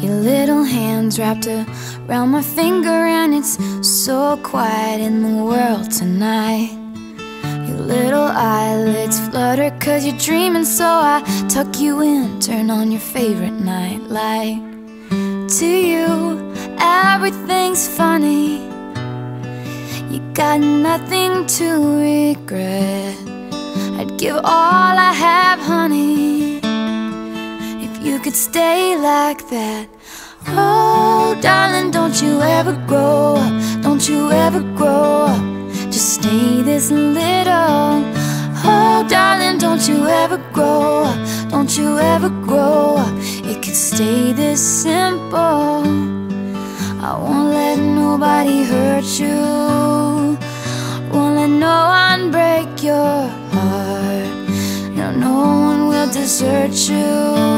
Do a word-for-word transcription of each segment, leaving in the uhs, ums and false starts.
Your little hands wrapped around my finger, and it's so quiet in the world tonight. Your little eyelids flutter 'cause you're dreaming, so I tuck you in, turn on your favorite night light. To you, everything's funny. You got nothing to regret. I'd give all I have, honey, if you could stay like that. Oh, darling, don't you ever grow up, don't you ever grow up, just stay this little. Oh, darling, don't you ever grow up, don't you ever grow up, it could stay this simple. I won't let nobody hurt you, won't let no one break your heart. No, no one will desert you.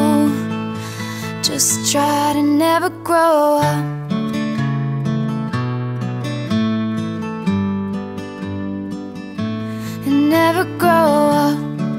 Just try to never grow up. And never grow up.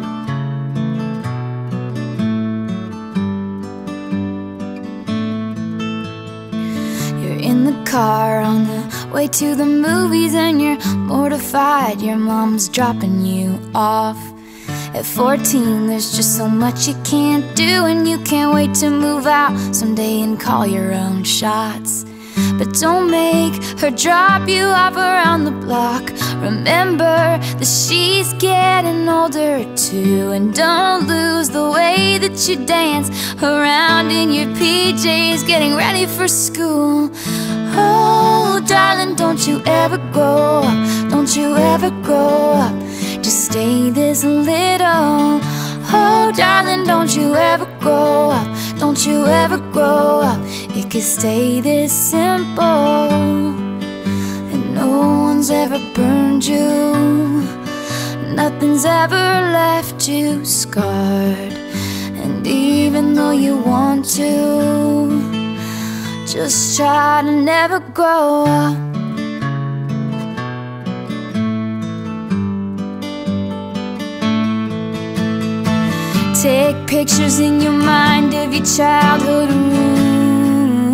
You're in the car on the way to the movies, and you're mortified your mom's dropping you off. At fourteen, there's just so much you can't do, and you can't wait to move out someday and call your own shots. But don't make her drop you off around the block. Remember that she's getting older too, and don't lose the way that you dance around in your P Js, getting ready for school. Oh, darling, don't you ever grow up, don't you ever grow up, just stay this little. Oh, darling, don't you ever grow up, don't you ever grow up, it could stay this simple. And no one's ever burned you, nothing's ever left you scarred. And even though you want to, just try to never grow up. Take pictures in your mind of your childhood room.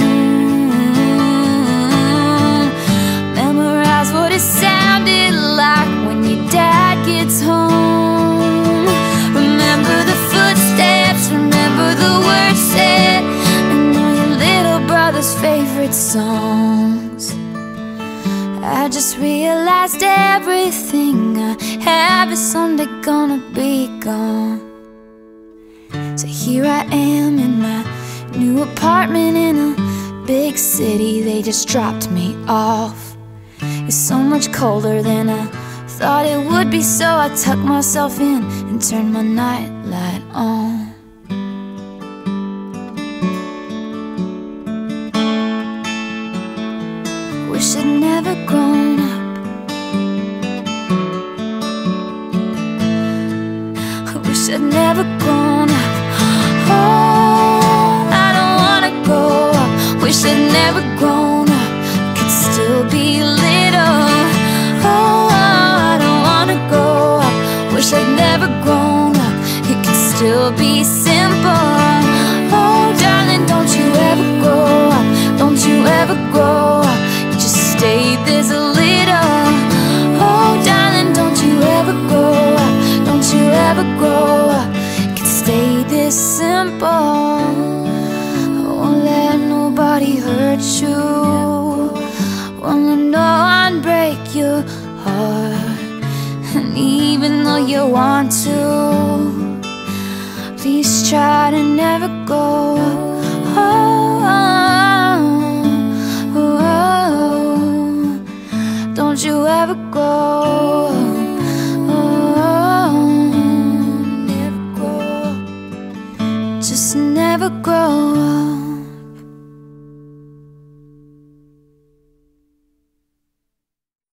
Memorize what it sounded like when your dad gets home. Remember the footsteps, remember the words said, and all your little brother's favorite songs. I just realized everything I have is someday gonna be gone. So here I am in my new apartment in a big city. They just dropped me off. It's so much colder than I thought it would be, so I tucked myself in and turned my night light on. Wish I'd never grown up. I wish I'd never grown up. Oh, I don't wanna grow up. Wish I'd never grown up, could still be little. Oh, I don't wanna grow up. Wish I'd never grown up, it could still be simple. Oh, darling, don't you ever grow up, don't you ever grow up, just stay this little. Oh, darling, don't you ever grow up, don't you ever grow up, stay this simple. I won't let nobody hurt you, won't let no one break your heart. And even though you want to, please try to never go. Oh, oh, oh, oh. Don't you ever go.